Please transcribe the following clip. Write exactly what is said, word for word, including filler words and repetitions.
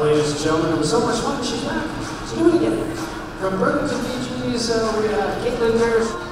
ladies and gentlemen. It was so much fun. She's back. Let's do it again. From Burlington Beaches, uh, we have Caitlin Bears.